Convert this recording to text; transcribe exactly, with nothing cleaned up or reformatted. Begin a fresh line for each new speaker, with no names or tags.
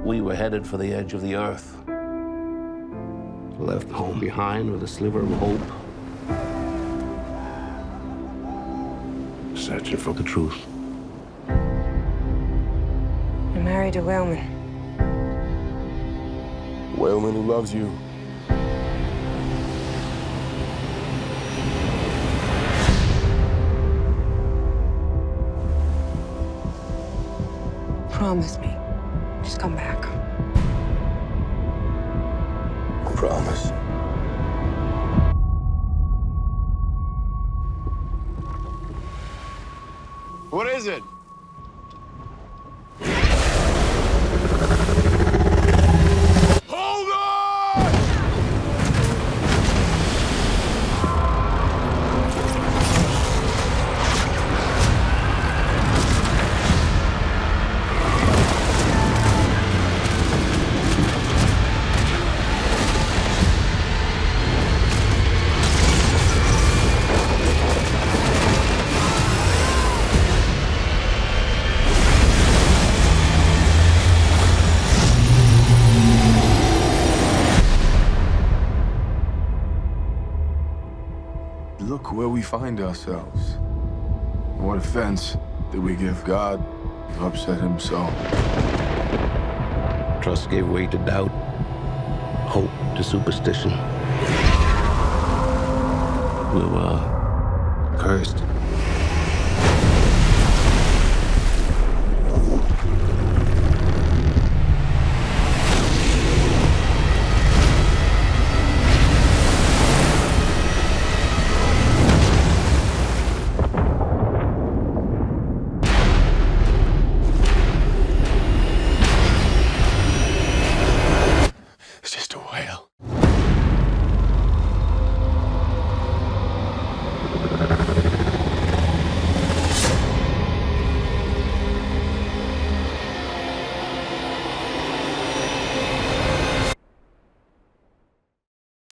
we were headed for the edge of the earth. Left home behind with a sliver of hope. Searching for the truth.
You're married to Whaleman.
Whaleman who loves you.
Promise me. Just come back.
Promise. What is it? Hold on! Look where we find ourselves. What offense did we give God to upset himself?
Trust gave way to doubt. Hope to superstition. We were cursed.